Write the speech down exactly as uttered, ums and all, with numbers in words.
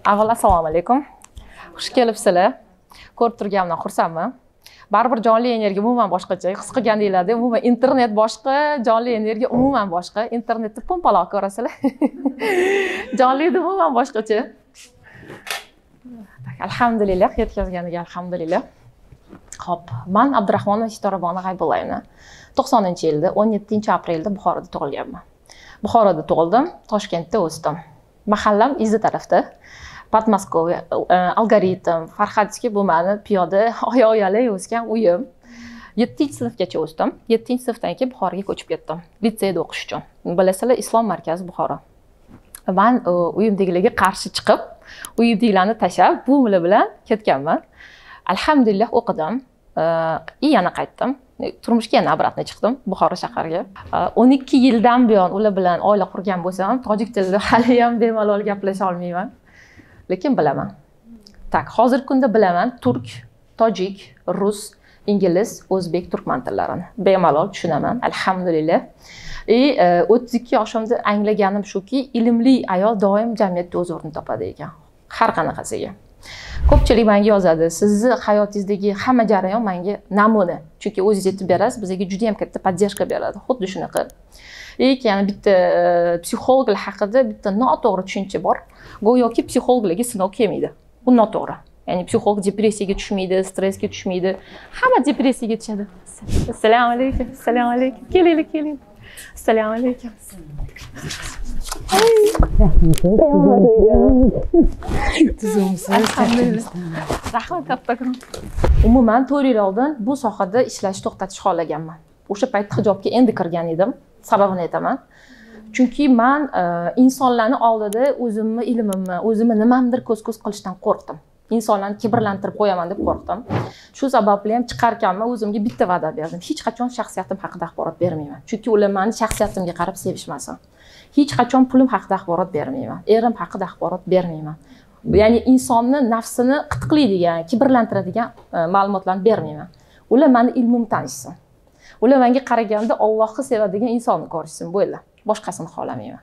Avval assalomu alaykum. Xush kelibsizlar. Ko'rib turganimdan xursandman. Baribir jonli energiya umuman boshqacha. His qilgandinglarda umuman internet boshqa, jonli energiya umuman boshqa. Internetni pompaloq ko'rasizlar. Jonli umuman boshqacha. Alhamdulillah, yetkazganiga alhamdulillah. Xo'p, men Abdurahmonova Sitorabona G'aybulayevna. to'qsoninchi yilda o'n yettinchi aprelda Buxoroda tug'ilganman. Buxoroda tug'ildim, Toshkentda o'sdim. Mahallam Izzi tarafda. Podmoskova, Algoritm, Farhadskiy bu meni piyoda oyoq-yalay o'sgan uyim. yettinchi sinfgacha o'sdim. yettinchi sinfdan keyin Buxoroga ko'chib ketdim. Litseyda o'qish uchun. Bilasizlar, Islom markazi Buxoro. Men uyimdagilarga qarshi chiqib, uyimdagilarni tashlab, buvimlar bilan ketganman. Alhamdulillah o'qidim. Yana qaytdim. Turmushga yana obratno chiqdim Buxoro shahariga. o'n ikki yildan buyon ular bilan oila qurgan bo'lsam, tojik tilida hali ham bemalol gaplasha olmayman. Lekin bilaman. Tak, hozirgi kunda bilaman turk, tojik, rus, ingliz, o'zbek, turkman tillarini. Bemalol tushunaman, alhamdulillah. E o'ttiz ikki yoshimda anglaganim shuki, ilmli ayol doim jamiyatda o'z o'rnini topadi ekan. Har qanaqasiga. Ko'pchilik menga yozadi, sizni hayotingizdagi hamma jarayon menga namuna. Chunki o'zingiz yetib berasiz, bizga juda ham katta podдержка beradi. Xuddi shunaqa. Lekin yana bitta psixologlar haqida bitta noto'g'ri tushuncha bor. Go'yoki psixologlarga sinov kelmaydi. Bu noto'g'ri. Ya'ni psixolog depressiyaga tushmaydi, stressga tushmaydi. Hamma depressiyaga tushadi. Assalomu alaykum. Assalomu alaykum. Keling, keling. Assalomu alaykum. Rahmat kattakon. Umuman to'rt yil oldin bu sohada ishlashni to'xtatish xohlaganman. O'sha paytda hijobga endi kirgan edim. Sababini aytaman. Chunki men insonlarning oldida o'zimni ilmimni, o'zimni nimamdir ko'z-ko'z qilishdan qo'rqdim. İnsanlarni kibrlantirib qo'yaman deb qo'rqdim. Shu sababli ham chiqarkanman, o'zimga bitta va'da berdim. Hech qachon shaxsiyatim haqida axborot bermayman. Chunki ular meni shaxsiyatimga qarab sevishmasin. Hech qachon pulim haqida axborot bermayman. Erim haqida axborot bermayman. Ya'ni insonni nafsini qitqlaydigan, kibrlantiradigan ma'lumotlarni bermayman. Ular meni ilmimni tanishsin. Ular menga qaraganda Allohni sevadigan insonni ko'rishsin, bo'ldi. Boshqasini xohlamayman.